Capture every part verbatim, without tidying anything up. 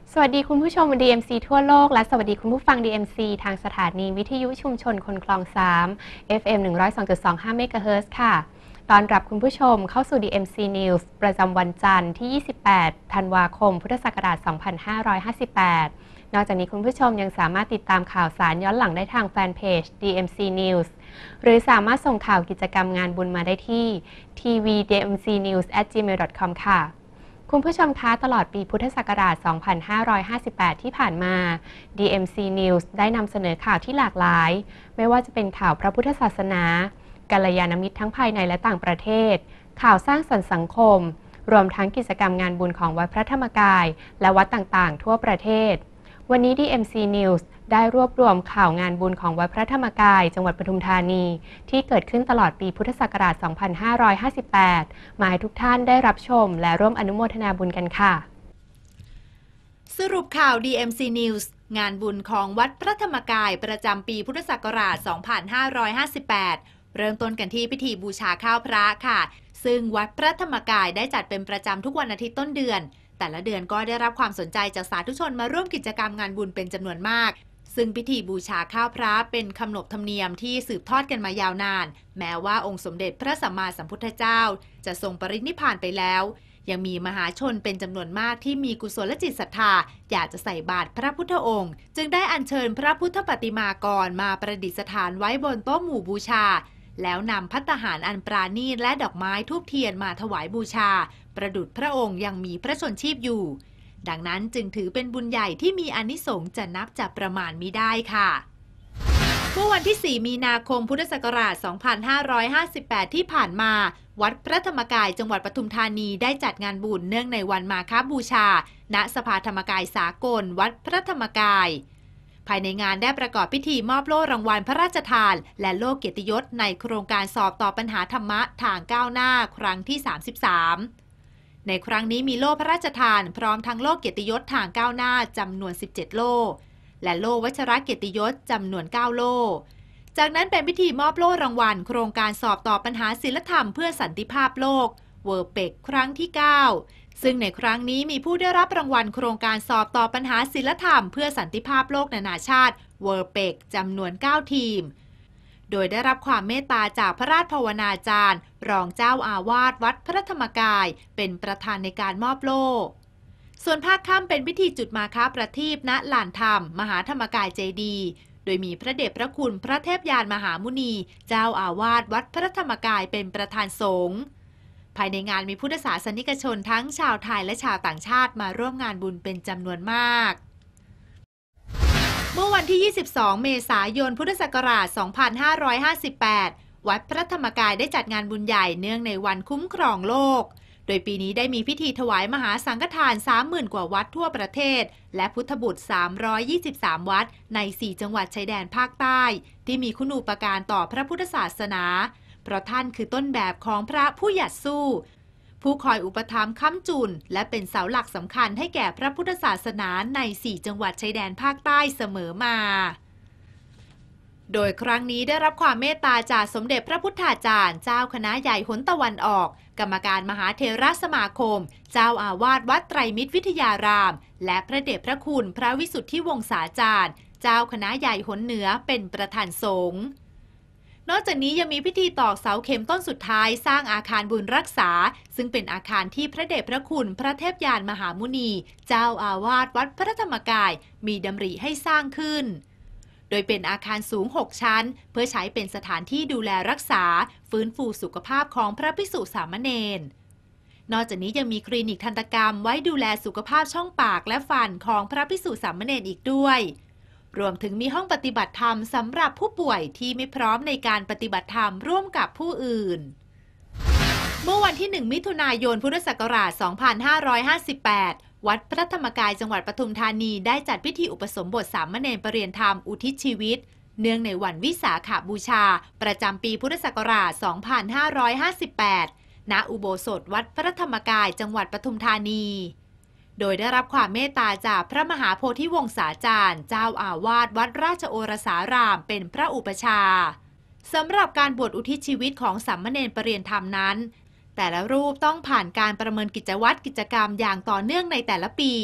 สวัสดีคุณผู้ชม ดี เอ็ม ซี ทั่วโลกและสวัสดีคุณผู้ฟัง ดี เอ็ม ซี ทางสถานีวิทยุชุมชนคนคลองสาม เอฟ เอ็ม หนึ่งร้อยสองจุดสองห้า เมกะเฮิรตซ์ค่ะต้อนรับคุณผู้ชมเข้าสู่ ดี เอ็ม ซี News ประจำวันจันทร์ที่ ยี่สิบแปด ธันวาคม พุทธศักราช สองพันห้าร้อยห้าสิบแปด นอกจากนี้คุณผู้ชมยังสามารถติดตามข่าวสารย้อนหลังได้ทางแฟนเพจ ดี เอ็ม ซี News หรือสามารถส่งข่าวกิจกรรมงานบุญมาได้ที่ ที วี ดี เอ็ม ซี นิวส์ แอท จีเมล ดอท คอม ค่ะคุณผู้ชมคะตลอดปีพุทธศักราช สองพันห้าร้อยห้าสิบแปด ที่ผ่านมา ดี เอ็ม ซี News ได้นำเสนอข่าวที่หลากหลายไม่ว่าจะเป็นข่าวพระพุทธศาสนากัลยาณมิตรทั้งภายในและต่างประเทศข่าวสร้างสรรค์สังคมรวมทั้งกิจกรรมงานบุญของวัดพระธรรมกายและวัดต่างๆทั่วประเทศวันนี้ ดี เอ็ม ซี News ได้รวบรวมข่าวงานบุญของวัดพระธรรมกายจังหวัดปทุมธานีที่เกิดขึ้นตลอดปีพุทธศักราช สองพันห้าร้อยห้าสิบแปด มาให้ทุกท่านได้รับชมและร่วมอนุโมทนาบุญกันค่ะสรุปข่าว ดี เอ็ม ซี News งานบุญของวัดพระธรรมกายประจำปีพุทธศักราช สองพันห้าร้อยห้าสิบแปด เริ่มต้นกันที่พิธีบูชาข้าวพระค่ะซึ่งวัดพระธรรมกายได้จัดเป็นประจำทุกวันอาทิตย์ต้นเดือนแต่ละเดือนก็ได้รับความสนใจจากสาธุชนมาร่วมกิจกรรมงานบุญเป็นจำนวนมากซึ่งพิธีบูชาข้าวพระเป็นขนบธรรมเนียมที่สืบทอดกันมายาวนานแม้ว่าองค์สมเด็จพระสัมมาสัมพุทธเจ้าจะทรงปรินิพพานไปแล้วยังมีมหาชนเป็นจำนวนมากที่มีกุศลจิตศรัทธาอยากจะใส่บาตรพระพุทธองค์จึงได้อัญเชิญพระพุทธปฏิมากรมาประดิษฐานไว้บนโต๊ะหมู่บูชาแล้วนำภัตตาหารอันปราณีตและดอกไม้ธูปเทียนมาถวายบูชาประดุจพระองค์ยังมีพระชนชีพอยู่ดังนั้นจึงถือเป็นบุญใหญ่ที่มีอานิสงส์จะนับจะประมาณมิได้ค่ะเมื่อวันที่ สี่ มีนาคม พุทธศักราช สองพันห้าร้อยห้าสิบแปด ที่ผ่านมาวัดพระธรรมกายจังหวัดปทุมธานีได้จัดงานบุญเนื่องในวันมาฆบูชาณสภาธรรมกายสากลวัดพระธรรมกายภายในงานได้ประกอบพิธีมอบโล่รางวัลพระราชทานและโล่เกียรติยศในโครงการสอบตอบปัญหาธรรมะทางก้าวหน้าครั้งที่ สามสิบสามในครั้งนี้มีโล่พระราชทานพร้อมทั้งโล่เกียรติยศทางก้าวหน้าจำนวนสิบเจ็ดโล่และโล่วัชรเกียรติยศจำนวนเก้าโล่จากนั้นเป็นพิธีมอบโล่รางวัลโครงการสอบตอบปัญหาศีลธรรมเพื่อสันติภาพโลกเวอร์เปกครั้งที่เก้าซึ่งในครั้งนี้มีผู้ได้รับรางวัลโครงการสอบตอบปัญหาศีลธรรมเพื่อสันติภาพโลกนานาชาติเวอร์เปกจำนวนเก้าทีมโดยได้รับความเมตตาจากพระราชภาวนาจารย์รองเจ้าอาวาสวัดพระธรรมกายเป็นประธานในการมอบโล่ส่วนภาคค่ำเป็นพิธีจุดมาฆประทีปณลานธรรมมหาธรรมกายเจดีย์โดยมีพระเดชพระคุณพระเทพยานมหามุนีเจ้าอาวาสวัดพระธรรมกายเป็นประธานสงฆ์ภายในงานมีพุทธศาสนิกชนทั้งชาวไทยและชาวต่างชาติมาร่วมงานบุญเป็นจำนวนมากเมื่อวันที่ ยี่สิบสอง เมษายน พุทธศักราช สองพันห้าร้อยห้าสิบแปด วัดพระธรรมกายได้จัดงานบุญใหญ่เนื่องในวันคุ้มครองโลกโดยปีนี้ได้มีพิธีถวายมหาสังฆทาน สามหมื่น กว่าวัดทั่วประเทศและพุทธบุตร สามร้อยยี่สิบสาม วัดใน สี่ จังหวัดชายแดนภาคใต้ที่มีคุณูปการต่อพระพุทธศาสนาเพราะท่านคือต้นแบบของพระผู้หยัดสู้ผู้คอยอุปถัมภ์ค้ำจุนและเป็นเสาหลักสำคัญให้แก่พระพุทธศาสนาใน สี่ จังหวัดชายแดนภาคใต้เสมอมาโดยครั้งนี้ได้รับความเมตตาจากสมเด็จพระพุทธาจารย์เจ้าคณะใหญ่หนตะวันออกกรรมการมหาเถรสมาคมเจ้าอาวาสวัดไตรมิตรวิทยารามและพระเดชพระคุณพระวิสุทธิวงศาจารย์เจ้าคณะใหญ่หนเหนือเป็นประธานสงฆ์นอกจากนี้ยังมีพิธีตอกเสาเข็มต้นสุดท้ายสร้างอาคารบุญรักษาซึ่งเป็นอาคารที่พระเดชพระคุณพระเทพยานมหามุนีเจ้าอาวาสวัดพระธรรมกายมีดำริให้สร้างขึ้นโดยเป็นอาคารสูงหกชั้นเพื่อใช้เป็นสถานที่ดูแลรักษาฟื้นฟูสุขภาพของพระภิกษุสามเณรนอกจากนี้ยังมีคลินิกทันตกรรมไว้ดูแลสุขภาพช่องปากและฟันของพระภิกษุสามเณรอีกด้วยรวมถึงมีห้องปฏิบัติธรรมสำหรับผู้ป่วยที่ไม่พร้อมในการปฏิบัติธรรมร่วมกับผู้อื่นเมื่อวันที่ หนึ่ง มิถุนายน พุทธศักราช สองพันห้าร้อยห้าสิบแปดวัดพระธรรมกายจังหวัดปทุมธานีได้จัดพิธีอุปสมบทสามเณรประเรียนธรรมอุทิศชีวิตเนื่องในวันวิสาขบูชาประจำปีพุทธศักราช สองพันห้าร้อยห้าสิบแปด ณ อุโบสถวัดพระธรรมกายจังหวัดปทุมธานีโดยได้รับความเมตตาจากพระมหาโพธิวงศาจารย์เจ้าอาวาสวัดราชโอรสารามเป็นพระอุปชาสำหรับการบวชอุทิศชีวิตของสามเณรประเรียนธรรมนั้นแต่ละรูปต้องผ่านการประเมินกิจวัตรกิจกรรมอย่างต่อเนื่องในแต่ละปี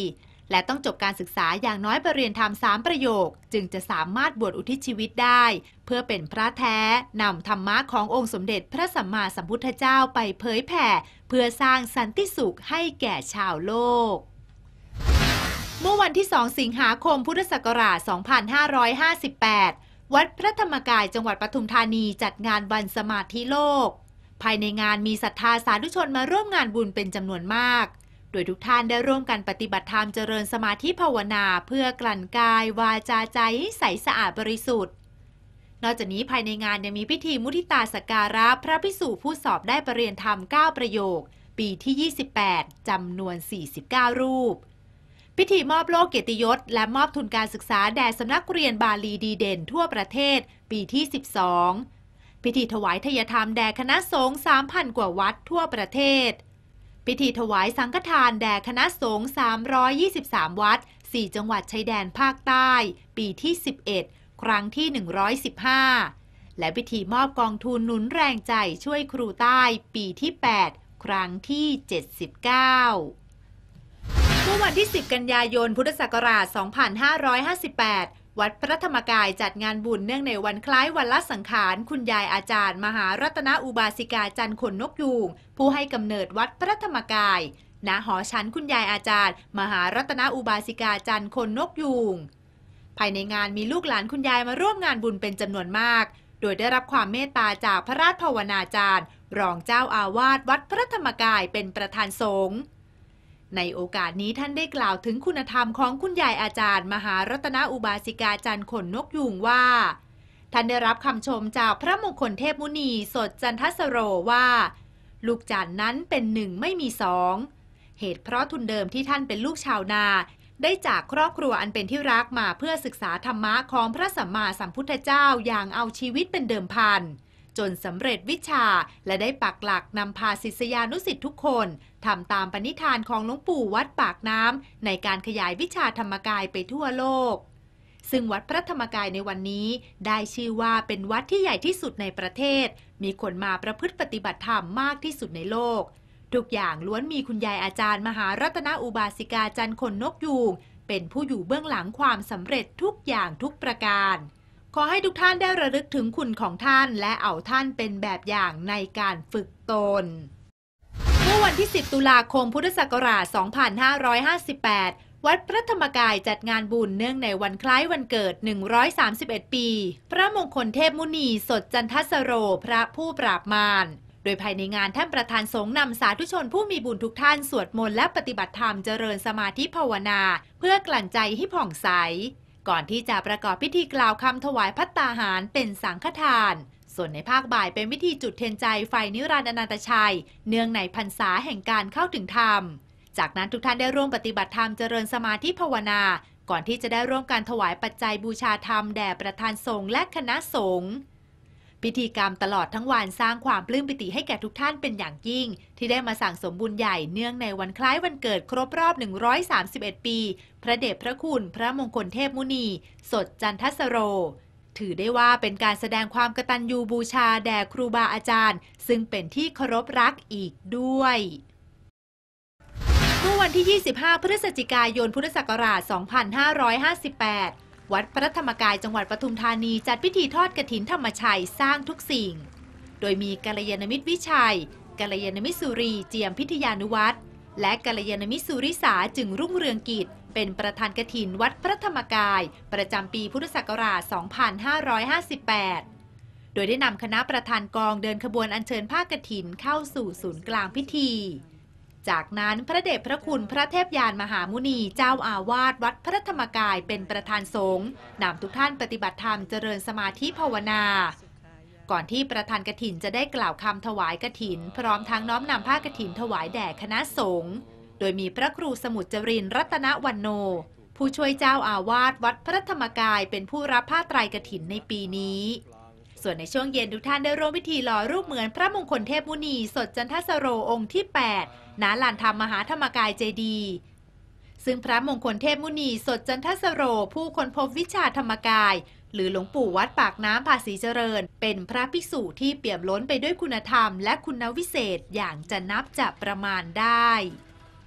และต้องจบการศึกษาอย่างน้อยปรริญญาธรรมสามประโยคจึงจะสามารถบวชอุทิศชีวิตได้เพื่อเป็นพระแท้นำธรรมะขององค์สมเด็จพระสัมมาสัมพุทธเจ้าไปเผยแผ่เพื่อสร้างสันติสุขให้แก่ชาวโลกเมื่อวันที่สองสิงหาคมพุทธศักราชสองพันห้าร้อยห้าสิบแปดวัดพระธรรมกายจังหวัดปทุมธานีจัดงานวันสมาธิโลกภายในงานมีศรัทธาสาธุชนมาร่วมงานบุญเป็นจำนวนมากโดยทุกท่านได้ร่วมกันปฏิบัติธรรมเจริญสมาธิภาวนาเพื่อกลั่นกายวาจาใจให้ใสสะอาดบริสุทธิ์นอกจากนี้ภายในงานยังมีพิธีมุทิตาสักการะพระภิกษุผู้สอบได้ปรริญญาธรรมเก้าประโยคปีที่ยี่สิบแปดจำนวนสี่สิบเก้ารูปพิธีมอบโล่เกียรติยศและมอบทุนการศึกษาแด่สำนักเรียนบาลีดีเด่นทั่วประเทศปีที่สิบสองพิธีถวายทายธรรมแด่คณะสงฆ์ สามพัน กว่าวัดทั่วประเทศพิธีถวายสังฆทานแด่คณะสงฆ์สามร้อยยี่สิบสามวัดสี่จังหวัดชายแดนภาคใต้ปีที่สิบเอ็ดครั้งที่หนึ่งร้อยสิบห้าและพิธีมอบกองทุนหนุนแรงใจช่วยครูใต้ปีที่แปดครั้งที่เจ็ดสิบเก้าเมื่อวันที่สิบกันยายนพุทธศักราชสองพันห้าร้อยห้าสิบแปดวัดพระธรรมกายจัดงานบุญเนื่องในวันคล้ายวันละสังขารคุณยายอาจารย์มหารัตนอุบาสิกาจันทร์ขนนกยูงผู้ให้กำเนิดวัดพระธรรมกายณหอฉันคุณยายอาจารย์มหารัตนอุบาสิกาจันทร์ขนนกยูงภายในงานมีลูกหลานคุณยายมาร่วมงานบุญเป็นจำนวนมากโดยได้รับความเมตตาจากพระราชภาวนาจารย์รองเจ้าอาวาสวัดพระธรรมกายเป็นประธานสงฆ์ในโอกาสนี้ท่านได้กล่าวถึงคุณธรรมของคุณยายอาจารย์มหารัตนอุบาสิกาจันทร์ขนนกยูงว่าท่านได้รับคำชมจากพระมงคลเทพมุนีสดจันทสโรว่าลูกจันทร์นั้นเป็นหนึ่งไม่มีสองเหตุเพราะทุนเดิมที่ท่านเป็นลูกชาวนาได้จากครอบครัวอันเป็นที่รักมาเพื่อศึกษาธรรมะของพระสัมมาสัมพุทธเจ้าอย่างเอาชีวิตเป็นเดิมพันจนสำเร็จวิชาและได้ปักหลักนำพาศิษยานุศิษย์ทุกคนทำตามปณิธานของหลวงปู่วัดปากน้ำในการขยายวิชาธรรมกายไปทั่วโลกซึ่งวัดพระธรรมกายในวันนี้ได้ชื่อว่าเป็นวัดที่ใหญ่ที่สุดในประเทศมีคนมาประพฤติปฏิบัติธรรมมากที่สุดในโลกทุกอย่างล้วนมีคุณยายอาจารย์มหารัตนอุบาสิกาจันทร์ขนนกยูงเป็นผู้อยู่เบื้องหลังความสำเร็จทุกอย่างทุกประการขอให้ทุกท่านได้ระลึกถึงคุณของท่านและเอาท่านเป็นแบบอย่างในการฝึกตนเมื่อวันที่สิบตุลาคมพุทธศักราชสองพันห้าร้อยห้าสิบแปดวัดพระธรรมกายจัดงานบุญเนื่องในวันคล้ายวันเกิดหนึ่งร้อยสามสิบเอ็ดปีพระมงคลเทพมุนีสดจันทสโรพระผู้ปราบมารโดยภายในงานท่านประธานสงฆ์นำสาธุชนผู้มีบุญทุกท่านสวดมนต์และปฏิบัติธรรมเจริญสมาธิภาวนาเพื่อกลั่นใจให้ผ่องใสก่อนที่จะประกอบพิธีกล่าวคำถวายภัตตาหารเป็นสังฆทานส่วนในภาคบ่ายเป็นพิธีจุดเทียนใจไฟนิรันดร์อนันตชัยเนื่องในพรรษาแห่งการเข้าถึงธรรมจากนั้นทุกท่านได้ร่วมปฏิบัติธรรมเจริญสมาธิภาวนาก่อนที่จะได้ร่วมการถวายปัจจัยบูชาธรรมแด่ประธานสงฆ์และคณะสงฆ์พิธีกรรมตลอดทั้งวันสร้างความปลื้มปิติให้แก่ทุกท่านเป็นอย่างยิ่งที่ได้มาสั่งสมบุญใหญ่เนื่องในวันคล้ายวันเกิดครบรอบหนึ่งร้อยสามสิบเอ็ดปีพระเดชพระคุณพระมงคลเทพมุนีสดจันทสโรถือได้ว่าเป็นการแสดงความกตัญญูบูชาแด่ครูบาอาจารย์ซึ่งเป็นที่เคารพรักอีกด้วยเมื่อวันที่ยี่สิบห้าพฤศจิกายนพุทธศักราชสองพันห้าร้อยห้าสิบแปดวัดพระธรรมกายจังหวัดปทุมธานีจัดพิธีทอดกฐินธรรมชัยสร้างทุกสิ่งโดยมีกัลยาณมิตรวิชัยกัลยาณมิตรสุรีเจียมพิทยานุวัฒน์และกัลยาณมิตรสุริสาจึงรุ่งเรืองกิจเป็นประธานกฐินวัดพระธรรมกายประจำปีพุทธศักราชสองพันห้าร้อยห้าสิบแปดโดยได้นำคณะประธานกองเดินขบวนอัญเชิญผ้ากฐินเข้าสู่ศูนย์กลางพิธีจากนั้นพระเดชพระคุณพระเทพยานมหามุนีเจ้าอาวาสวัดพระธรรมกายเป็นประธานสงฆ์นำทุกท่านปฏิบัติธรรมเจริญสมาธิภาวนาก่อนที่ประธานกฐินจะได้กล่าวคำถวายกฐินพร้อมทั้งน้อมนำผ้ากฐินถวายแด่คณะสงฆ์โดยมีพระครูสมุทรจรินทร์รัตนวรรณโนผู้ช่วยเจ้าอาวาสวัดพระธรรมกายเป็นผู้รับผ้าไตรกฐินในปีนี้ส่วนในช่วงเย็นทุกท่านได้ร่วมพิธีหล่อรูปเหมือนพระมงคลเทพมุนีสดจันทสโรองค์ที่แปดณลานธรรมมหาธรรมกายเจดีย์ซึ่งพระมงคลเทพมุนีสดจันทสโรผู้ค้นพบวิชาธรรมกายหรือหลวงปู่วัดปากน้ำภาษีเจริญเป็นพระภิกษุที่เปี่ยมล้นไปด้วยคุณธรรมและคุณวิเศษอย่างจะนับจะประมาณได้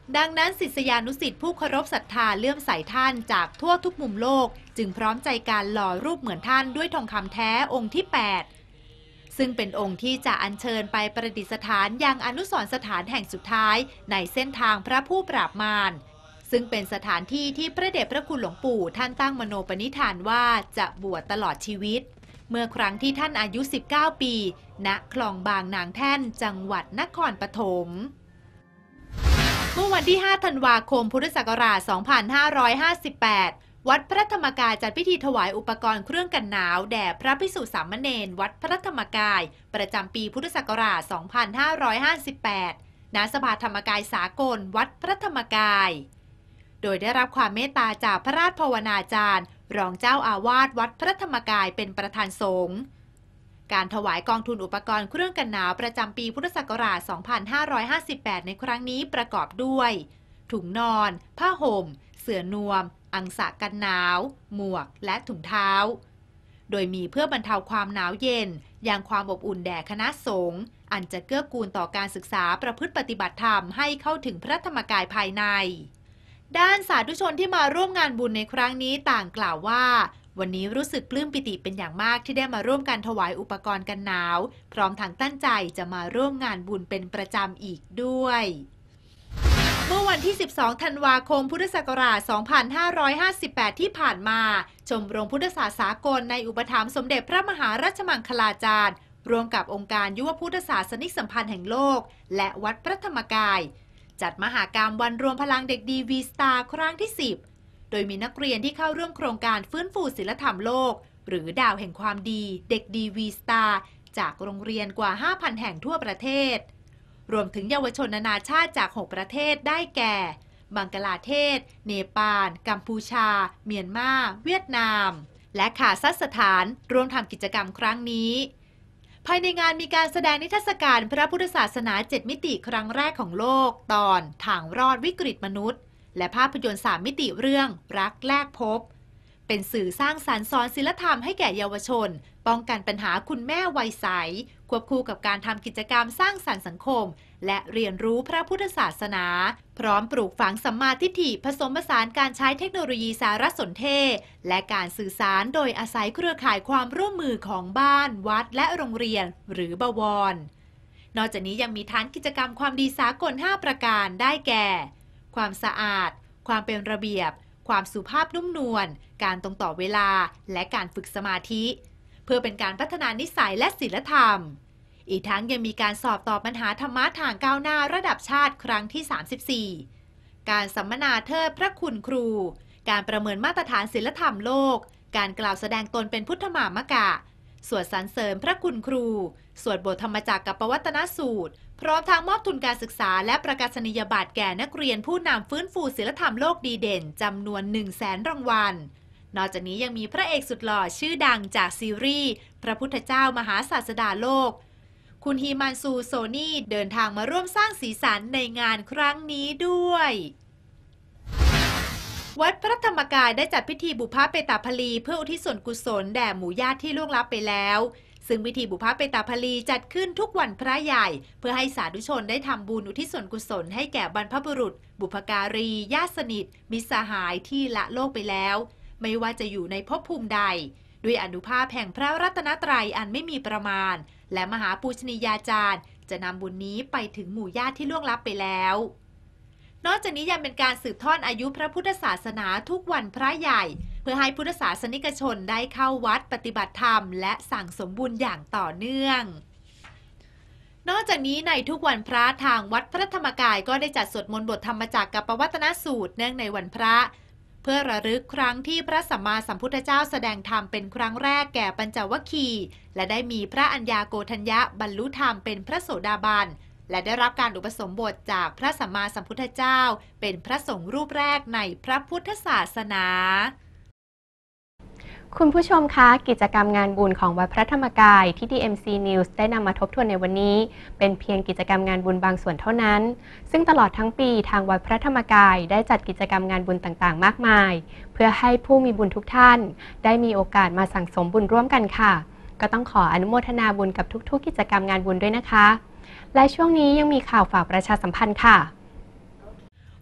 ดังนั้นศิษยานุศิษย์ผู้เคารพศรัทธาเลื่อมใสท่านจากทั่วทุกมุมโลกจึงพร้อมใจการหล่อรูปเหมือนท่านด้วยทองคำแท้องค์ที่แปดซึ่งเป็นองค์ที่จะอัญเชิญไปประดิษฐานยังอนุสรณ์สถานแห่งสุดท้ายในเส้นทางพระผู้ปราบมารซึ่งเป็นสถานที่ที่พระเดชพระคุณหลวงปู่ท่านตั้งมโนปณิธานว่าจะบวชตลอดชีวิตเมื่อครั้งที่ท่านอายุสิบเก้าปีณคลองบางนางแท่นจังหวัดนครปฐมเมื่อวันที่ห้าธันวาคมพุทธศักราชสองพันห้าร้อยห้าสิบแปดวัดพระธรรมกายจัดพิธีถวายอุปกรณ์เครื่องกันหนาวแด่พระภิกษุสามเณรวัดพระธรรมกายประจำปีพุทธศักราชสองพันห้าร้อยห้าสิบแปดณสภาธรรมกายสากลวัดพระธรรมกายโดยได้รับความเมตตาจากพระราชภาวนาจารย์รองเจ้าอาวาสวัดพระธรรมกายเป็นประธานสงฆ์การถวายกองทุนอุปกรณ์เครื่องกันหนาวประจำปีพุทธศักราชสองพันห้าร้อยห้าสิบแปดในครั้งนี้ประกอบด้วยถุงนอนผ้าห่มเสื่อนวมอังสะกันหนาวหมวกและถุงเท้าโดยมีเพื่อบรรเทาความหนาวเย็นยังความอบอุ่นแด่คณะสงฆ์อันจะเกื้อกูลต่อการศึกษาประพฤติปฏิบัติธรรมให้เข้าถึงพระธรรมกายภายในด้านสาธุชนที่มาร่วมงานบุญในครั้งนี้ต่างกล่าวว่าวันนี้รู้สึกปลื้มปิติเป็นอย่างมากที่ได้มาร่วมกันถวายอุปกรณ์กันหนาวพร้อมทั้งตั้งใจจะมาร่วมงานบุญเป็นประจำอีกด้วยเมื่อวันที่สิบสองธันวาคมพุทธศักราชสองพันห้าร้อยห้าสิบแปดที่ผ่านมาชมรมพุทธศาสนาสากลในอุปถัมภ์สมเด็จพระมหาราชมังคลาจารย์ร่วมกับองค์การยุวพุทธศาสนิกสัมพันธ์แห่งโลกและวัดพระธรรมกายจัดมหกรรมวันรวมพลังเด็กดีวีสตาร์ครั้งที่สิบโดยมีนักเรียนที่เข้าร่วมโครงการฟื้นฟูศีลธรรมโลกหรือดาวแห่งความดีเด็กดีวีสตาร์จากโรงเรียนกว่า ห้าพัน แห่งทั่วประเทศรวมถึงเยาวชนนานาชาติจากหกประเทศได้แก่บังกลาเทศเนปาลกัมพูชาเมียนมาเวียดนามและคาซัคสถานร่วมทำกิจกรรมครั้งนี้ภายในงานมีการแสดงนิทรรศการพระพุทธศาสนาเจ็ดมิติครั้งแรกของโลกตอนทางรอดวิกฤตมนุษย์และภาพยนตร์สามมิติเรื่องรักแรกพบเป็นสื่อสร้างสรรค์สอนศีลธรรมให้แก่เยาวชนป้องกันปัญหาคุณแม่วัยใสควบคู่กับการทำกิจกรรมสร้างสรรค์สังคมและเรียนรู้พระพุทธศาสนาพร้อมปลูกฝังสัมมาทิฏฐิผสมผสานการใช้เทคโนโลยีสารสนเทศและการสื่อสารโดยอาศัยเครือข่ายความร่วมมือของบ้านวัดและโรงเรียนหรือบวรนอกจากนี้ยังมีฐานกิจกรรมความดีสากลห้าประการได้แก่ความสะอาดความเป็นระเบียบความสุภาพนุ่มนวลการตรงต่อเวลาและการฝึกสมาธิเพื่อเป็นการพัฒนานิสัยและศีลธรรมอีกทั้งยังมีการสอบตอบปัญหาธรรมะทางก้าวหน้าระดับชาติครั้งที่สามสิบสี่การสัมมนาเทิดพระคุณครูการประเมินมาตรฐานศีลธรรมโลกการกล่าวแสดงตนเป็นพุทธมามกะสวดสรรเสริญพระคุณครูสวดบทธรรมจักรกับปวัตตนสูตรพร้อมทางมอบทุนการศึกษาและประกาศนียบัตรแก่นักเรียนผู้นำฟื้นฟูศีลธรรมโลกดีเด่นจำนวน หนึ่งแสน รางวัลนอกจากนี้ยังมีพระเอกสุดหล่อชื่อดังจากซีรีส์พระพุทธเจ้ามหาศาสดาโลกคุณฮีมันซูโซนี่เดินทางมาร่วมสร้างสีสันในงานครั้งนี้ด้วยวัดพระธรรมกายได้จัดพิธีบุพเพตาภลีเพื่ออุทิศส่วนกุศลแด่หมู่ญาติที่ล่วงลับไปแล้วซึ่งพิธีบุพเพตาภลีจัดขึ้นทุกวันพระใหญ่เพื่อให้สาธุชนได้ทำบุญอุทิศส่วนกุศลให้แก่บรรพบุรุษบุพการีญาติสนิทมิตรสหายที่ละโลกไปแล้วไม่ว่าจะอยู่ในภพภูมิใดด้วยอานุภาพแห่งพระรัตนตรัยอันไม่มีประมาณและมหาปูชนียาจารย์จะนำบุญนี้ไปถึงหมู่ญาติที่ล่วงลับไปแล้วนอกจากนี้ยังเป็นการสืบทอดอายุพระพุทธศาสนาทุกวันพระใหญ่เพื่อให้พุทธศาสนิกชนได้เข้าวัดปฏิบัติธรรมและสั่งสมบุญอย่างต่อเนื่องนอกจากนี้ในทุกวันพระทางวัดพระธรรมกายก็ได้จัดสวดมนต์บทธรรมจักรกับปวัตตนสูตรเนื่องในวันพระเพื่อระลึกครั้งที่พระสัมมาสัมพุทธเจ้าแสดงธรรมเป็นครั้งแรกแก่ปัญจวัคคีย์และได้มีพระอัญญาโกฏัญญะบรรลุธรรมเป็นพระโสดาบันและได้รับการอุปสมบทจากพระสัมมาสัมพุทธเจ้าเป็นพระสงฆ์รูปแรกในพระพุทธศาสนาคุณผู้ชมคะกิจกรรมงานบุญของวัดพระธรรมกายที่ ดี เอ็ม ซี News ได้นำมาทบทวนในวันนี้เป็นเพียงกิจกรรมงานบุญบางส่วนเท่านั้นซึ่งตลอดทั้งปีทางวัดพระธรรมกายได้จัดกิจกรรมงานบุญต่างๆมากมายเพื่อให้ผู้มีบุญทุกท่านได้มีโอกาสมาสั่งสมบุญร่วมกันค่ะก็ต้องขออนุโมทนาบุญกับทุกๆกิจกรรมงานบุญด้วยนะคะและช่วงนี้ยังมีข่าวฝากประชาสัมพันธ์ค่ะ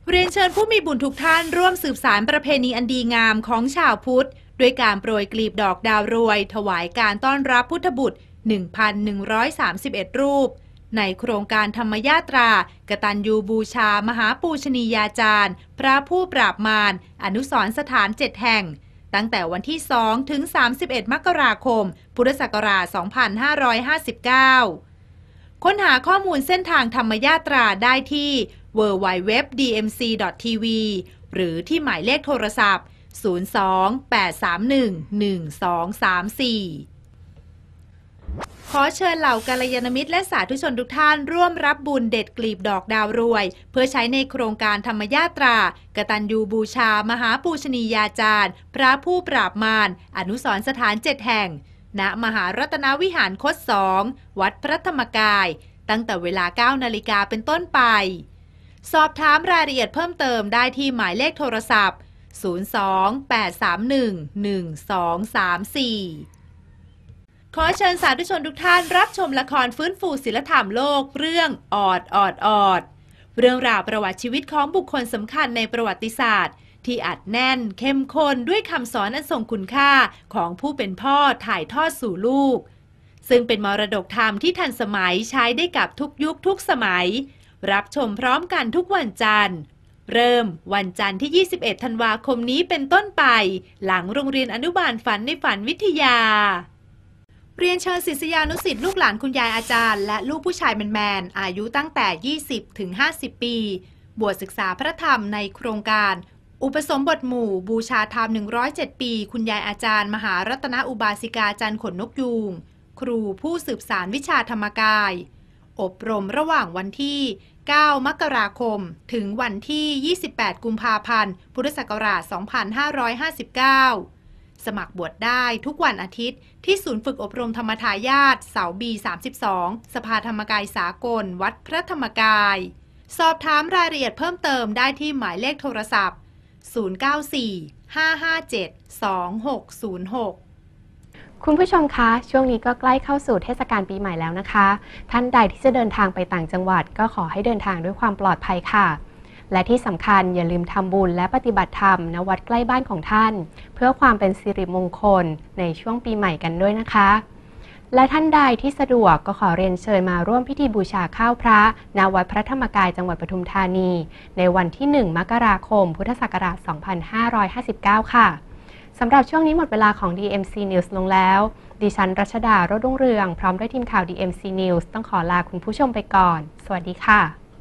เรียนเชิญผู้มีบุญทุกท่านร่วมสืบสานประเพณีอันดีงามของชาวพุทธด้วยการโปรยกลีบดอกดาวรวยถวายการต้อนรับพุทธบุตร หนึ่งพันหนึ่งร้อยสามสิบเอ็ด รูปในโครงการธรรมยาตรากตัญญูบูชามหาปูชนียาจารย์พระผู้ปราบมารอนุสรณ์สถานเจ็ดแห่งตั้งแต่วันที่สองถึงสามสิบเอ็ดมกราคมพุทธศักราชสองพันห้าร้อยห้าสิบเก้าค้นหาข้อมูลเส้นทางธรรมยาตราได้ที่ ดับเบิลยู ดับเบิลยู ดับเบิลยู ดอท ดี เอ็ม ซี ดอท ที วี หรือที่หมายเลขโทรศัพท์ ศูนย์ สอง แปด สาม หนึ่ง หนึ่ง สอง สาม สี่ ขอเชิญเหล่ากัลยาณมิตรและสาธุชนทุกท่านร่วมรับบุญเด็ดกลีบดอกดาวรวยเพื่อใช้ในโครงการธรรมยาตรากตัญญูบูชามหาปูชนียาจารย์พระผู้ปราบมารอนุสรณ์สถานเจ็ดแห่งณมหารัตนวิหารคตสองวัดพระธรรมกายตั้งแต่เวลา เก้า นาฬิกาเป็นต้นไปสอบถามรายละเอียดเพิ่มเติมได้ที่หมายเลขโทรศัพท์ ศูนย์ สอง แปด สาม หนึ่ง หนึ่ง สอง สาม สี่ ขอเชิญสาธุชนทุกท่านรับชมละครฟื้นฟูศิลธรรมโลกเรื่องออดออดออดเรื่องราวประวัติชีวิตของบุคคลสำคัญในประวัติศาสตร์ที่อัดแน่นเข้มข้นด้วยคำสอนอันทรงคุณค่าของผู้เป็นพ่อถ่ายทอดสู่ลูกซึ่งเป็นมรดกธรรมที่ทันสมัยใช้ได้กับทุกยุคทุกสมัยรับชมพร้อมกันทุกวันจันทร์เริ่มวันจันทร์ที่ ยี่สิบเอ็ด ธันวาคมนี้เป็นต้นไปหลังโรงเรียนอนุบาลฝันในฝันวิทยาเรียนเชิญศิษยานุศิษย์ลูกหลานคุณยายอาจารย์และลูกผู้ชายแมนๆอายุตั้งแต่ ยี่สิบ ถึง ห้าสิบ ปีบวชศึกษาพระธรรมในโครงการอุปสมบทหมู่บูชาธรรมหนึ่งร้อยเจ็ดปีคุณยายอาจารย์มหารัตนอุบาสิกาจันทร์ขนนกยูงครูผู้สืบสานวิชาธรรมกายอบรมระหว่างวันที่ เก้า มกราคมถึงวันที่ ยี่สิบแปด กุมภาพันธ์ พุทธศักราช สองพันห้าร้อยห้าสิบเก้า สมัครบวชได้ทุกวันอาทิตย์ที่ศูนย์ฝึกอบรมธรรมทายาทเสาบี สามสิบสอง สภาธรรมกายสากลวัดพระธรรมกาย สอบถามรายละเอียดเพิ่มเติมได้ที่หมายเลขโทรศัพท์ ศูนย์ เก้า สี่ ห้า ห้า เจ็ด สอง หก ศูนย์ หกคุณผู้ชมคะช่วงนี้ก็ใกล้เข้าสู่เทศกาลปีใหม่แล้วนะคะท่านใดที่จะเดินทางไปต่างจังหวัดก็ขอให้เดินทางด้วยความปลอดภัยค่ะและที่สำคัญอย่าลืมทำบุญและปฏิบัติธรรมณวัดใกล้บ้านของท่านเพื่อความเป็นสิริมงคลในช่วงปีใหม่กันด้วยนะคะและท่านใดที่สะดวกก็ขอเรียนเชิญมาร่วมพิธีบูชาข้าวพระณวัดพระธรรมกายจังหวัดปทุมธานีในวันที่ หนึ่ง มกราคมพุทธศักราช สองพันห้าร้อยห้าสิบเก้า ค่ะสำหรับช่วงนี้หมดเวลาของ ดี เอ็ม ซี News ลงแล้วดิฉันรัชดา โรจน์รุ่งเรืองพร้อมด้วยทีมข่าว ดี เอ็ม ซี News ต้องขอลาคุณผู้ชมไปก่อนสวัสดีค่ะ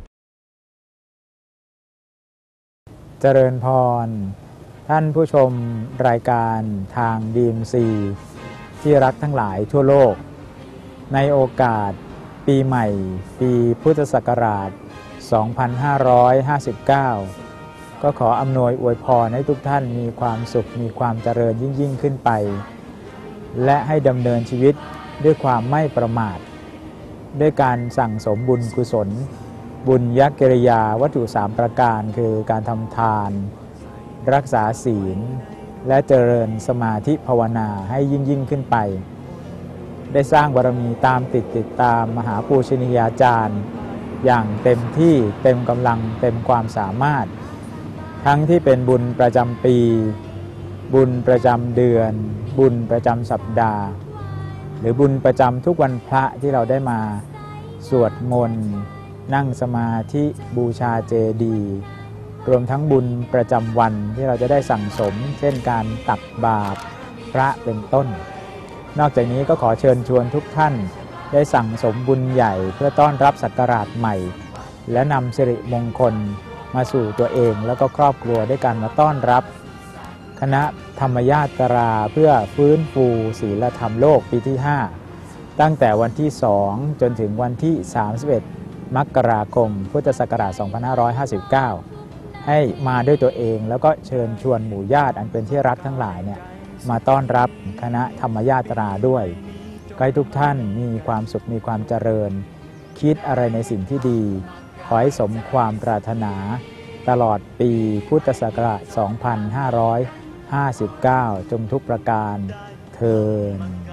เจริญพรท่านผู้ชมรายการทาง ดี เอ็ม ซี ที่รักทั้งหลายทั่วโลกในโอกาสปีใหม่ปีพุทธศักราช สองพันห้าร้อยห้าสิบเก้า ก็ขออำนวยอวยพรให้ทุกท่านมีความสุขมีความเจริญยิ่งยิ่งขึ้นไปและให้ดำเนินชีวิตด้วยความไม่ประมาทด้วยการสั่งสมบุญกุศลบุญยักกิริยาวัตถุสามประการคือการทำทานรักษาศีลและเจริญสมาธิภาวนาให้ยิ่งยิ่งขึ้นไปได้สร้างบารมีตามติดติดตามมหาปูชนียาจารย์อย่างเต็มที่เต็มกำลังเต็มความสามารถทั้งที่เป็นบุญประจำปีบุญประจำเดือนบุญประจำสัปดาห์หรือบุญประจำทุกวันพระที่เราได้มาสวดมนต์นั่งสมาธิบูชาเจดีย์รวมทั้งบุญประจำวันที่เราจะได้สั่งสมเช่นการตักบาตรพระเป็นต้นนอกจากนี้ก็ขอเชิญชวนทุกท่านได้สั่งสมบุญใหญ่เพื่อต้อนรับศักราชใหม่และนำสิริมงคลมาสู่ตัวเองแล้วก็ครอบครัวด้วยการมาต้อนรับคณะธรรมยาตราเพื่อฟื้นฟูศีลธรรมโลกปีที่ห้าตั้งแต่วันที่สองจนถึงวันที่สามสิบเอ็ดมกราคมพุทธศักราช สองพันห้าร้อยห้าสิบเก้า ให้มาด้วยตัวเองแล้วก็เชิญชวนหมู่ญาติอันเป็นที่รักทั้งหลายเนี่ยมาต้อนรับคณะธรรมยาตราด้วยขอให้ทุกท่านมีความสุขมีความเจริญคิดอะไรในสิ่งที่ดีขอให้สมความปรารถนาตลอดปีพุทธศักราช สองพันห้าร้อยห้าสิบเก้า จงทุกประการเทอญ